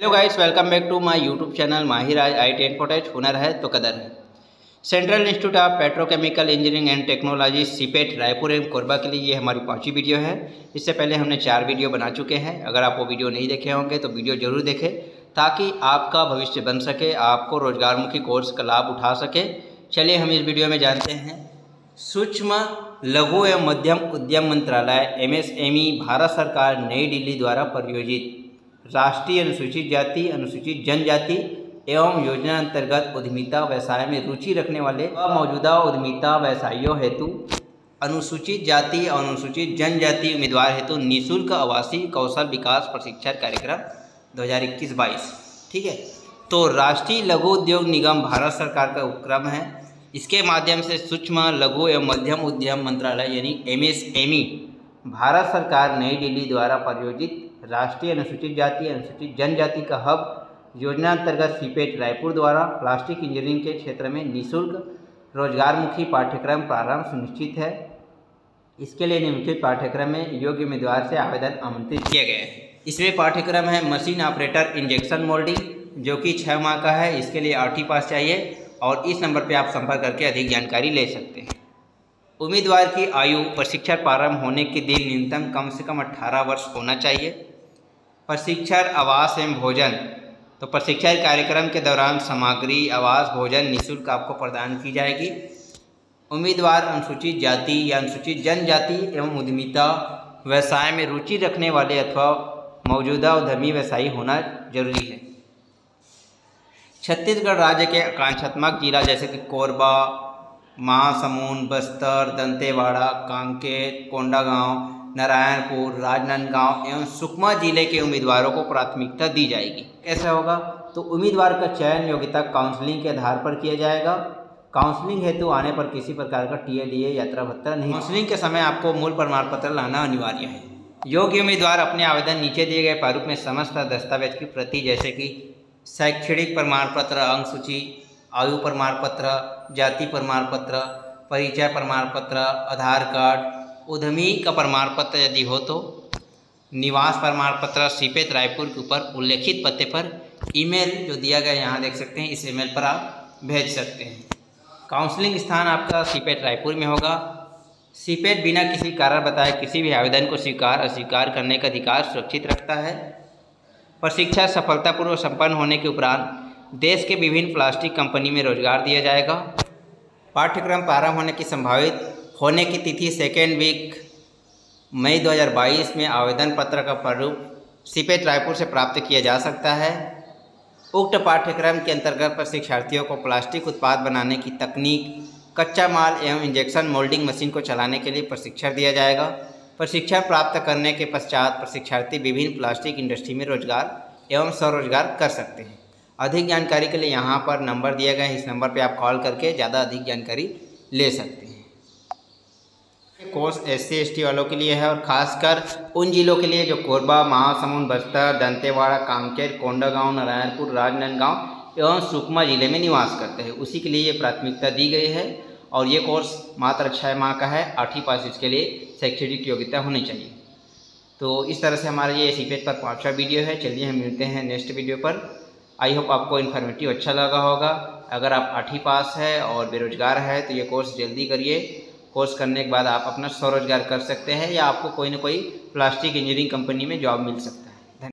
Hello guys, welcome back to my YouTube channel माहिर आई टेन हुनर है तो कदर है। Central institute of petrochemical engineering and technology CIPET Raipur एवं कोरबा के लिए ये हमारी 5वीं वीडियो है। इससे पहले हमने 4 वीडियो बना चुके हैं। अगर आप वो वीडियो नहीं देखे होंगे तो वीडियो जरूर देखें ताकि आपका भविष्य बन सके, आपको रोजगारमुखी कोर्स का लाभ उठा सके। चलिए हम इस वीडियो में जानते हैं। सूक्ष्म लघु एवं मध्यम उद्यम मंत्रालय MSME भारत सरकार नई दिल्ली द्वारा प्रायोजित राष्ट्रीय अनुसूचित जाति अनुसूचित जनजाति एवं योजना अंतर्गत उद्यमिता व्यवसाय में रुचि रखने वाले व मौजूदा उद्यमिता व्यवसायियों हेतु अनुसूचित जाति और अनुसूचित जनजाति उम्मीदवार हेतु निःशुल्क आवासीय कौशल विकास प्रशिक्षण कार्यक्रम 2021-22। ठीक है, तो राष्ट्रीय लघु उद्योग निगम भारत सरकार का उपक्रम है। इसके माध्यम से सूक्ष्म लघु एवं मध्यम उद्यम मंत्रालय यानी MSME भारत सरकार नई दिल्ली द्वारा प्रायोजित राष्ट्रीय अनुसूचित जाति अनुसूचित जनजाति का हब योजना अंतर्गत सीपेट रायपुर द्वारा प्लास्टिक इंजीनियरिंग के क्षेत्र में निःशुल्क रोजगारमुखी पाठ्यक्रम प्रारंभ सुनिश्चित है। इसके लिए निम्नलिखित पाठ्यक्रम में योग्य उम्मीदवार से आवेदन आमंत्रित किए गए हैं। इसमें पाठ्यक्रम है मशीन ऑपरेटर इंजेक्शन मोल्डिंग, जो कि 6 माह का है। इसके लिए 8वीं पास चाहिए और इस नंबर पर आप संपर्क करके अधिक जानकारी ले सकते हैं। उम्मीदवार की आयु प्रशिक्षण प्रारंभ होने के दिन न्यूनतम कम से कम 18 वर्ष होना चाहिए। प्रशिक्षण आवास एवं भोजन, तो प्रशिक्षण कार्यक्रम के दौरान सामग्री आवास भोजन निःशुल्क आपको प्रदान की जाएगी। उम्मीदवार अनुसूचित जाति या अनुसूचित जनजाति एवं उद्यमिता व्यवसाय में रुचि रखने वाले अथवा मौजूदा उद्यमी व्यवसायी होना जरूरी है। छत्तीसगढ़ राज्य के आकांक्षात्मक जिला जैसे कि कोरबा, महासमुंद, बस्तर, दंतेवाड़ा, कांकेर, कोंडागांव, नारायणपुर, राजनांदगांव एवं सुकमा जिले के उम्मीदवारों को प्राथमिकता दी जाएगी। कैसे होगा? तो उम्मीदवार का चयन योग्यता काउंसलिंग के आधार पर किया जाएगा। काउंसलिंग हेतु आने पर किसी प्रकार का TLA यात्रा भत्ता नहीं। काउंसलिंग के समय आपको मूल प्रमाण पत्र लाना अनिवार्य है। योग्य उम्मीदवार अपने आवेदन नीचे दिए गए प्रारूप में समस्त दस्तावेज की प्रति जैसे कि शैक्षणिक प्रमाण पत्र, अंक सूची, आयु प्रमाण पत्र, जाति प्रमाण पत्र, परिचय प्रमाण पत्र, आधार कार्ड, उद्यमी का प्रमाण पत्र यदि हो तो निवास प्रमाण पत्र सीपेट रायपुर के ऊपर उल्लेखित पते पर ईमेल जो दिया गया यहाँ देख सकते हैं, इस ईमेल पर आप भेज सकते हैं। काउंसलिंग स्थान आपका सीपेट रायपुर में होगा। सीपेट बिना किसी कारण बताए किसी भी आवेदन को स्वीकार अस्वीकार करने का अधिकार सुरक्षित रखता है। प्रशिक्षण सफलतापूर्वक संपन्न होने के उपरांत देश के विभिन्न प्लास्टिक कंपनी में रोजगार दिया जाएगा। पाठ्यक्रम प्रारंभ होने की संभावित होने की तिथि 2nd वीक मई 2022 में आवेदन पत्र का प्रारूप सीपेट रायपुर से प्राप्त किया जा सकता है। उक्त पाठ्यक्रम के अंतर्गत प्रशिक्षार्थियों को प्लास्टिक उत्पाद बनाने की तकनीक, कच्चा माल एवं इंजेक्शन मोल्डिंग मशीन को चलाने के लिए प्रशिक्षण दिया जाएगा। प्रशिक्षण प्राप्त करने के पश्चात प्रशिक्षार्थी विभिन्न प्लास्टिक इंडस्ट्री में रोजगार एवं स्वरोजगार कर सकते हैं। अधिक जानकारी के लिए यहाँ पर नंबर दिया गया है, इस नंबर पर आप कॉल करके ज़्यादा अधिक जानकारी ले सकते हैं। कोर्स SC/ST वालों के लिए है और खासकर उन जिलों के लिए जो कोरबा, महासमुंद, बस्तर, दंतेवाड़ा, कांकेर, कोंडागांव, नारायणपुर, राजनांदगांव एवं सुकमा जिले में निवास करते हैं, उसी के लिए ये प्राथमिकता दी गई है। और ये कोर्स मात्र 6 माह का है। 8वीं पास इसके लिए शैक्षणिक योग्यता होनी चाहिए। तो इस तरह से हमारा ये सीपेट पर 5वां वीडियो है। चलिए हम मिलते हैं नेक्स्ट वीडियो पर। आई होप आपको इन्फॉर्मेटिव अच्छा लगा होगा। अगर आप 8वीं पास है और बेरोजगार है तो ये कोर्स जल्दी करिए। कोर्स करने के बाद आप अपना स्वरोजगार कर सकते हैं या आपको कोई ना कोई प्लास्टिक इंजीनियरिंग कंपनी में जॉब मिल सकता है।